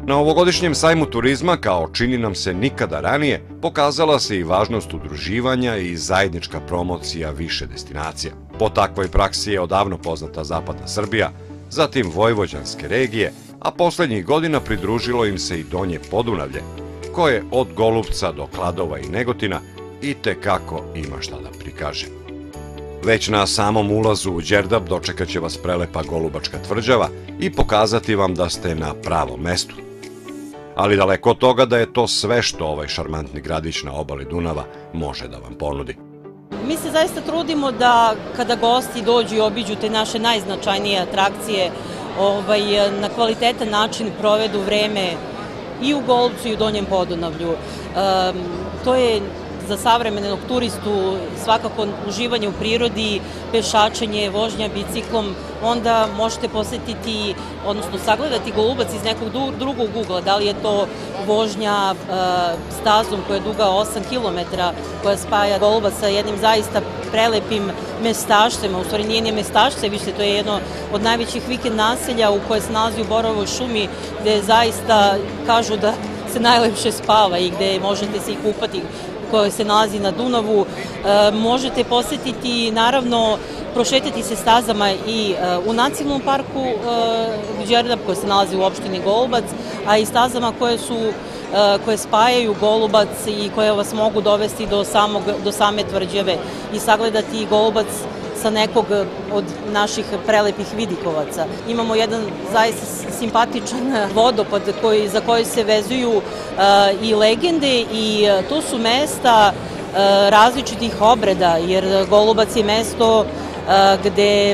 Na ovogodišnjem sajmu turizma, kao čini nam se nikada ranije, pokazala se i važnost udruživanja i zajednička promocija više destinacija. Po takvoj praksi je odavno poznata zapadna Srbija, zatim vojvođanske regije, a poslednjih godina pridružilo im se i Donje Podunavlje, koje od Golupca do Kladova i Negotina i tekako ima šta da prikaže. Već na samom ulazu u Đerdap dočekat će vas prelepa Golubačka tvrđava i pokazati vam da ste na pravom mestu. Ali daleko od toga da je to sve što ovaj šarmantni gradić na obali Dunava može da vam ponudi. Mi se zaista trudimo da kada gosti dođu i obiđu te naše najznačajnije atrakcije, na kvalitetan način provedu vreme i u Golupcu i u Donjem Podunavlju. To je za savremenog turistu svakako uživanje u prirodi, pešačenje, vožnja biciklom, onda možete posetiti, odnosno sagledati Golubac iz nekog drugog ugla, da li je to vožnja stazom koja je duga 8 km, koja spaja Golubac sa jednim zaista prelepim mestašcema, u stvari nije ni mestašce, više to je jedno od najvećih vikend naselja u koje se nalazi u Borovoj šumi, gde zaista kažu da se najlepše spava i gde možete se i kupati, koja se nalazi na Dunavu. Možete posetiti, naravno, prošetati se stazama i u nacionalnom parku Đerdap, koji se nalazi u opštini Golubac, a i stazama koje spajaju Golubac i koje vas mogu dovesti do same tvrđave i sagledati Golubac sa nekog od naših prelepih vidikovaca. Imamo jedan zaista simpatičan vodopad za koji se vezuju i legende i to su mesta različitih obreda, jer Golubac je mesto gde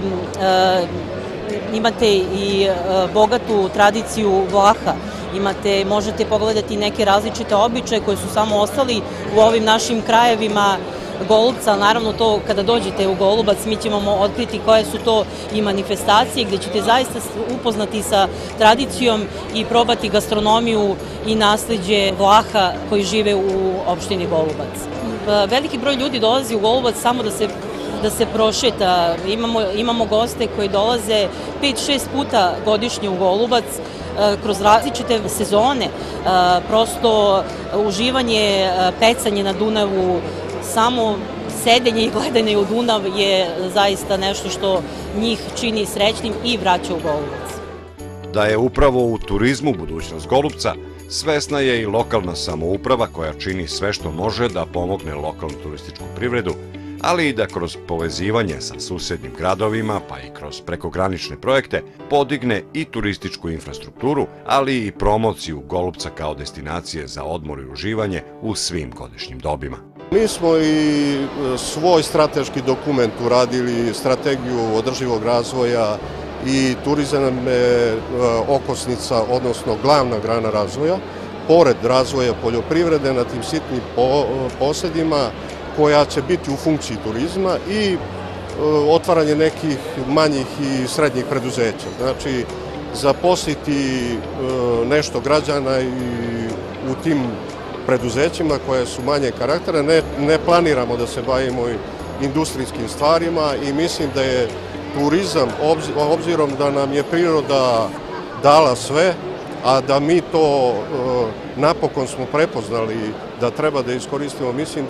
imate i bogatu tradiciju Vlaha. Možete pogledati neke različite običaje koji su samo ostali u ovim našim krajevima Golupca. Naravno, to kada dođete u Golubac mi ćemo otkriti koje su to i manifestacije gde ćete zaista upoznati sa tradicijom i probati gastronomiju i nasleđe Vlaha koji žive u opštini Golubac. Veliki broj ljudi dolazi u Golubac samo da se prošeta. Imamo goste koji dolaze 5-6 puta godišnje u Golubac kroz različite sezone. Prosto uživanje, pecanje na Dunavu, samo sedenje i gledanje u Dunav je zaista nešto što njih čini srećnim i vraća u Golubac. Da je upravo u turizmu budućnost Golupca, svesna je i lokalna samouprava koja čini sve što može da pomogne lokalnu turističku privredu, ali i da kroz povezivanje sa susednim gradovima, pa i kroz prekogranične projekte, podigne i turističku infrastrukturu, ali i promociju Golupca kao destinacije za odmor i uživanje u svim godišnjim dobima. Mi smo i svoj strateški dokument uradili, strategiju održivog razvoja, i turizam je okosnica, odnosno glavna grana razvoja, pored razvoja poljoprivrede na tim sitnim posedima koja će biti u funkciji turizma i otvaranje nekih manjih i srednjih preduzeća. Znači, zaposliti nešto građana i u tim preduzećima koje su manje karaktera. Ne planiramo da se bavimo industrijskim stvarima i mislim da je turizam, obzirom da nam je priroda dala sve, a da mi to napokon smo prepoznali da treba da iskoristimo, mislim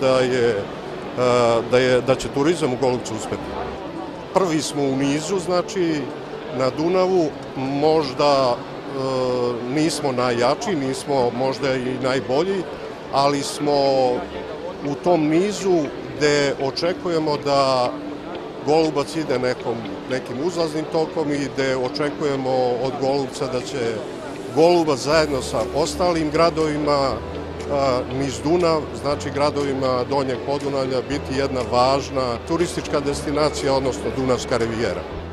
da će turizam u Golupcu uspeti. Prvi smo u nizu, znači, na Dunavu, možda nismo najjači, nismo možda i najbolji, ali smo u tom nizu gde očekujemo da Golubac ide nekim uzlaznim tokom i gde očekujemo od Golupca da će Golubac zajedno sa ostalim gradovima niz Dunav, znači gradovima Donjeg Podunavlja, biti jedna važna turistička destinacija, odnosno Dunavska rivijera.